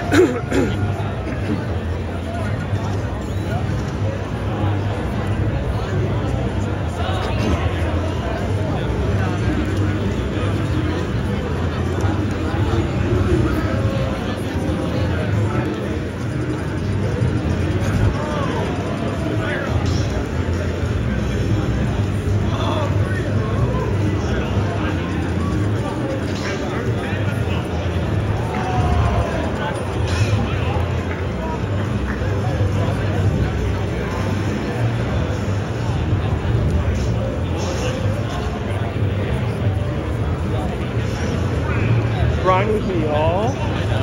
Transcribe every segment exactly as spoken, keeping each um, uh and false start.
Grind with me, y'all.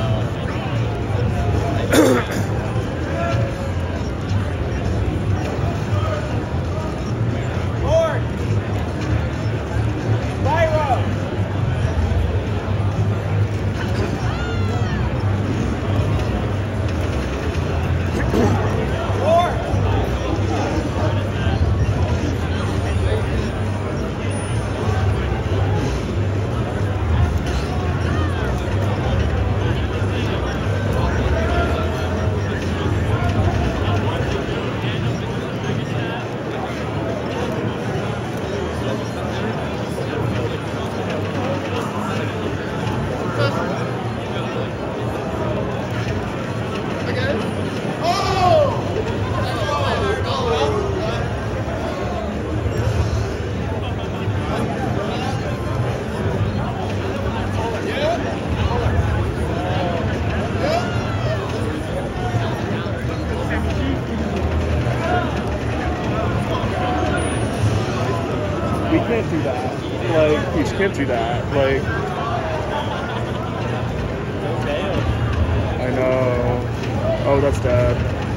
Lord! Byro! Lord! We can't do that. Like, we just can't do that. Like, I know. Oh, that's dead.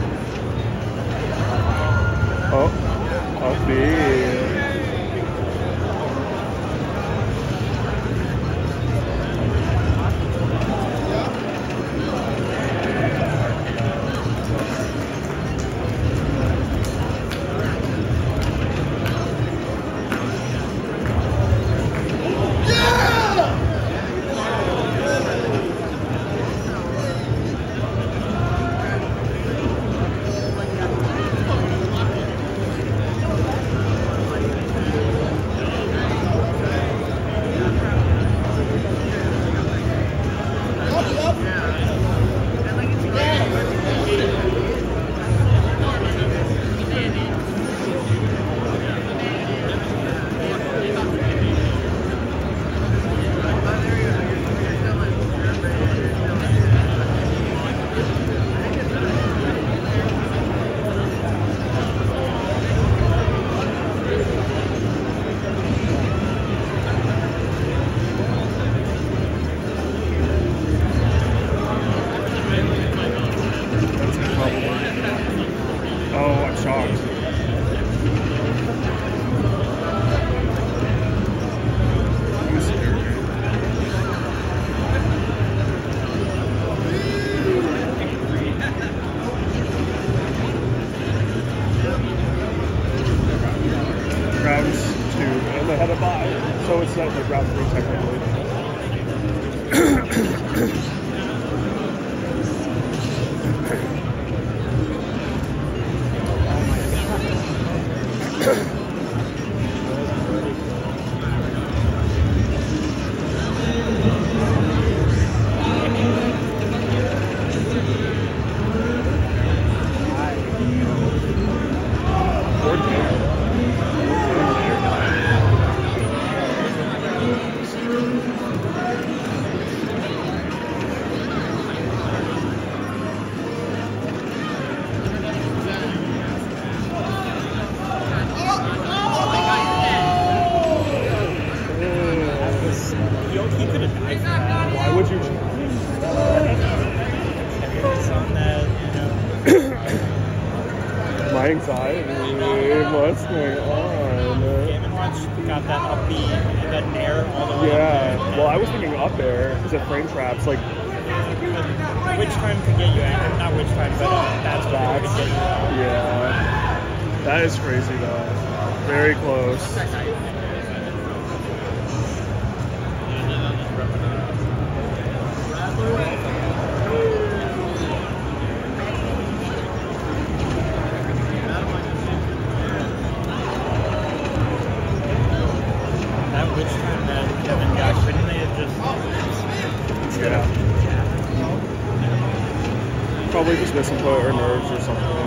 Oh, oh, B. Oh, I'm shocked. I'm scared. Round two, and they had a bye, so it's not like round three technically. Why would you? My anxiety. What's going on? Game and Watch got that up B and then air all the way. Yeah. Well, I was thinking up air because it frame traps. Like, which time could get you? And not which time, but uh, that's what that's, could get you. Yeah. That is crazy though. Very close. Probably just misinput or nerves or something.